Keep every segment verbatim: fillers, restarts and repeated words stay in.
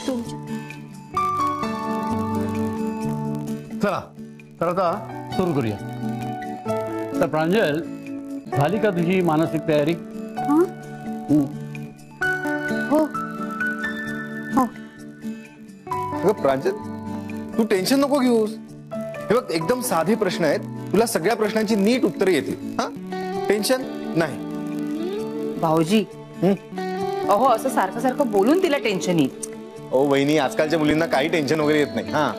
चला तर आता सुरू करूया. तर प्रांजल, झाली का तुझी मानसिक तयारी? हो हो. अगं प्रांजल, तू टेन्शन नको घेऊस. हे बघ, एकदम साधे प्रश्न आहेत, तुला सगळ्या प्रश्नांची नीट उत्तरे येतील. हा, टेन्शन नाही. भाऊजी, अहो असं सारखं सारखं बोलून तिला टेन्शन येईल. ओ वहिनी, आजकालच्या मुलींना काही टेन्शन वगैरे येत नाही. हा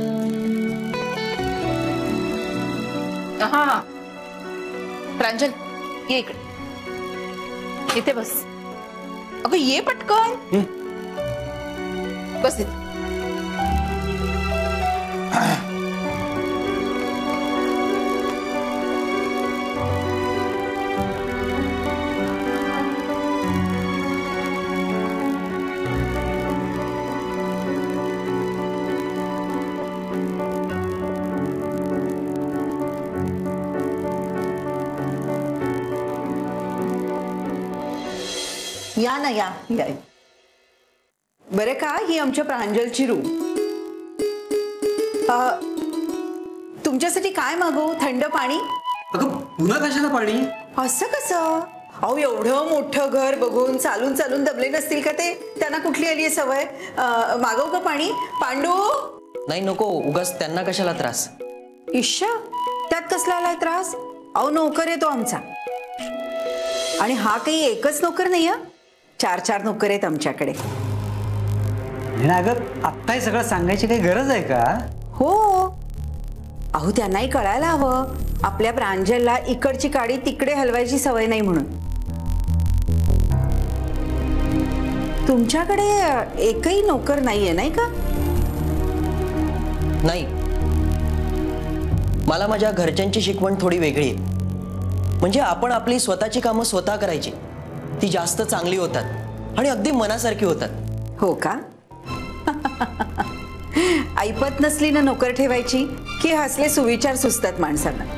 हा प्रांजल, ये इकडे, इथे बस. अगं ये पटकन, बस इथे. या ना, या या. बरे का, ही आमच्या प्रांजलची रूम. तुमच्यासाठी काय मागवू? थंड पाणी? अगं पुन्हा कशाला पाणी? असं कसं? अहो एवढं मोठं घर बघून चालून चालून दबले नसतील का ते? त्यांना कुठली आली सवय? मागवू का पाणी? पांडू? नाही नको, उगाच त्यांना कशाला त्रास. ईशा, त्यात कसला आलाय त्रास? अहो नोकर येतो आमचा. आणि हा काही एकच नोकर नाही, चार चार नोकर आहेत आमच्याकडे. अगं आत्ता हे सगळं सांगायची काही गरज आहे का? हो, अहो त्यांनाही कळायला हवं आपल्या प्रांजलला इकडची काडी तिकडे हलवायची सवय नाही म्हणून. तुमच्याकडे एकही नोकर नाहीये नाही का? नाही, मला माझ्या घरच्यांची शिकवण थोडी वेगळी आहे. म्हणजे आपण आपली स्वतःची कामं स्वतः करायची, ती जास्त चांगली होतात आणि अगदी मनासारखी होतात. हो का? ऐपत नसली ना नोकर ठेवायची की हसले सुविचार सुचतात माणसांना.